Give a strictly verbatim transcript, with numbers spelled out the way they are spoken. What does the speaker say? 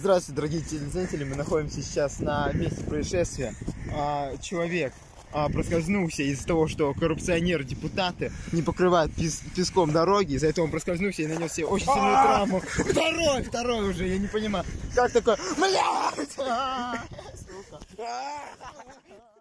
Здравствуйте, дорогие телезрители, мы находимся сейчас на месте происшествия. А, человек а, проскользнулся из-за того, что коррупционеры-депутаты не покрывают пес песком дороги, из-за этого он проскользнулся и нанес себе очень сильную травму. Второй, второй уже, я не понимаю, как такое, блядь! Сука!